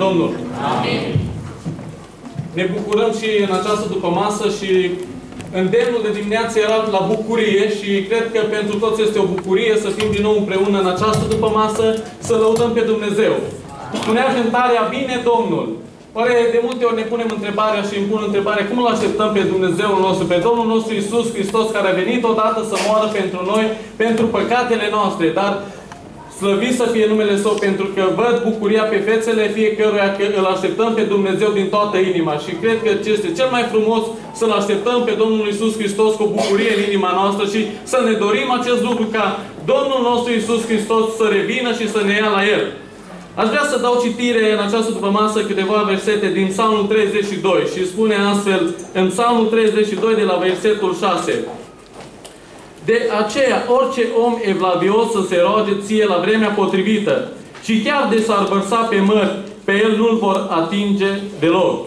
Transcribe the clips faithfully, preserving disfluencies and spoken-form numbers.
Domnul. Amin. Ne bucurăm și în această dupămasă și îndemnul de dimineață era la bucurie și cred că pentru toți este o bucurie să fim din nou împreună în această dupămasă, să lăudăm pe Dumnezeu. Spunea cântarea, bine Domnul. Oare de multe ori ne punem întrebarea și îmi pun întrebarea, cum îl așteptăm pe Dumnezeul nostru, pe Domnul nostru Iisus Hristos, care a venit odată să moară pentru noi, pentru păcatele noastre, dar slăvit să fie numele Său, pentru că văd bucuria pe fețele fiecăruia că îl așteptăm pe Dumnezeu din toată inima. Și cred că ce este cel mai frumos să-L așteptăm pe Domnul Iisus Hristos cu bucurie în inima noastră și să ne dorim acest lucru ca Domnul nostru Iisus Hristos să revină și să ne ia la El. Aș vrea să dau citire în această dupămasă câteva versete din Psalmul treizeci și doi și spune astfel în Psalmul treizeci și doi de la versetul șase. De aceea, orice om evlavios să se roage ție la vremea potrivită și chiar de s-ar vărsa pe mări, pe el nu-l vor atinge deloc.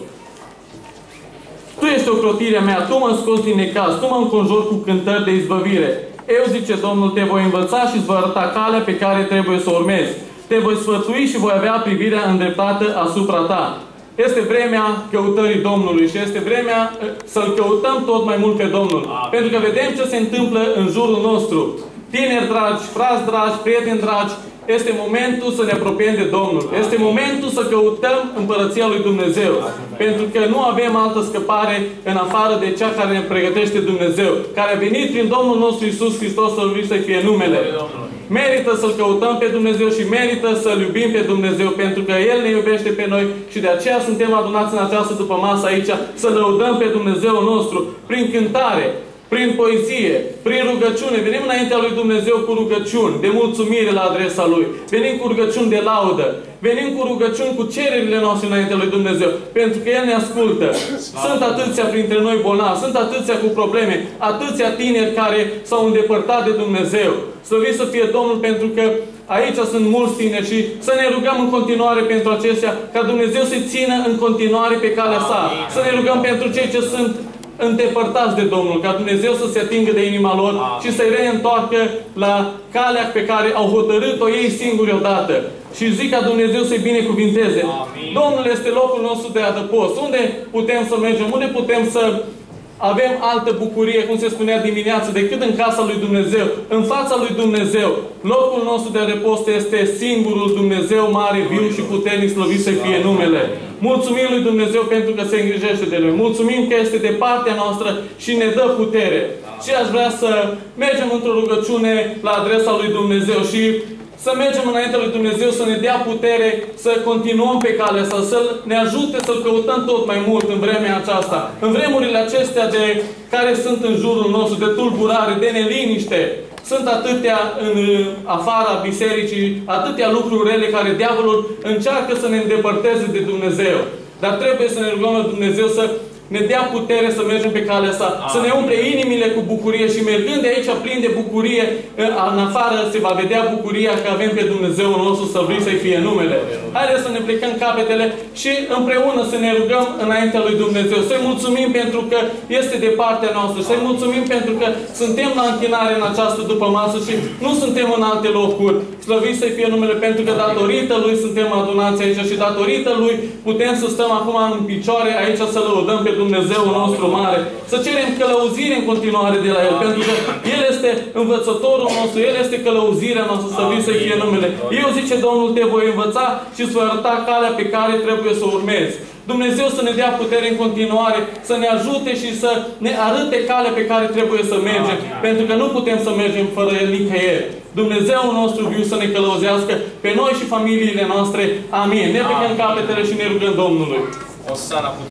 Tu ești ocrotirea mea, tu mă scoți din necaz, tu mă înconjori cu cântări de izbăvire. Eu, zice Domnul, te voi învăța și îți voi arăta calea pe care trebuie să o urmezi. Te voi sfătui și voi avea privirea îndreptată asupra ta. Este vremea căutării Domnului și este vremea să-L căutăm tot mai mult pe Domnul. Amin. Pentru că vedem ce se întâmplă în jurul nostru. Tineri dragi, frați dragi, prieteni dragi, este momentul să ne apropiem de Domnul. Amin. Este momentul să căutăm împărăția lui Dumnezeu. Amin. Pentru că nu avem altă scăpare în afară de cea care ne pregătește Dumnezeu. Care a venit prin Domnul nostru Iisus Hristos să lui să fie numele. Amin. Merită să-L căutăm pe Dumnezeu și merită să-L iubim pe Dumnezeu, pentru că El ne iubește pe noi și de aceea suntem adunați în această dupămasă aici să lăudăm pe Dumnezeul nostru prin cântare, prin poezie, prin rugăciune. Venim înaintea lui Dumnezeu cu rugăciuni de mulțumire la adresa Lui. Venim cu rugăciuni de laudă. Venim cu rugăciuni cu cererile noastre înaintea lui Dumnezeu. Pentru că El ne ascultă. Sunt atâția printre noi bolnavi, sunt atâția cu probleme, atâția tineri care s-au îndepărtat de Dumnezeu. Slăvit să fie Domnul, pentru că aici sunt mulți tineri și să ne rugăm în continuare pentru aceștia, ca Dumnezeu să-i țină în continuare pe calea sa. Să ne rugăm pentru cei ce sunt îndepărtați de Domnul, ca Dumnezeu să se atingă de inima lor Amin. Și să-i reîntoarcă la calea pe care au hotărât-o ei singuri odată. Și zic ca Dumnezeu să-i binecuvinteze. Amin. Domnul este locul nostru de adăpost. Unde putem să mergem? Unde putem să avem altă bucurie, cum se spunea dimineață, decât în casa lui Dumnezeu, în fața lui Dumnezeu. Locul nostru de adăpost este singurul Dumnezeu mare, viu și puternic, slăvit să fie numele. Mulțumim lui Dumnezeu pentru că se îngrijește de noi. Mulțumim că este de partea noastră și ne dă putere. Și aș vrea să mergem într-o rugăciune la adresa lui Dumnezeu și să mergem înaintea lui Dumnezeu să ne dea putere să continuăm pe calea asta, să ne ajute să-L căutăm tot mai mult în vremea aceasta. În vremurile acestea de care sunt în jurul nostru, de tulburare, de neliniște, sunt atâtea în afara bisericii, atâtea lucruri rele care diavolul încearcă să ne îndepărteze de Dumnezeu. Dar trebuie să ne rugăm la Dumnezeu să ne dea putere să mergem pe calea asta, Amin. Să ne umple inimile cu bucurie și mergând de aici plin de bucurie, în afară se va vedea bucuria că avem pe Dumnezeul nostru, să vrei să-i fie numele. Haideți să ne plecăm capetele și împreună să ne rugăm înaintea lui Dumnezeu. Să-i mulțumim pentru că este de partea noastră. Să-i mulțumim pentru că suntem la închinare în această dupămasă și nu suntem în alte locuri. Slăvit să-i fie numele, pentru că datorită Lui suntem adunați aici și datorită Lui putem să stăm acum în picioare aici să lăudăm pe Dumnezeul nostru mare. Să cerem călăuzire în continuare de la El, Amin. Pentru că El este învățătorul nostru, El este călăuzirea noastră, să vii să fie numele. Eu, zice Domnul, te voi învăța și îți voi arăta calea pe care trebuie să o urmezi. Dumnezeu să ne dea putere în continuare, să ne ajute și să ne arăte calea pe care trebuie să mergem. Amin. Pentru că nu putem să mergem fără El nicăieri. Dumnezeul nostru viu să ne călăuzească pe noi și familiile noastre. Amin. Ne plecăm capetele și ne rugăm Domnului.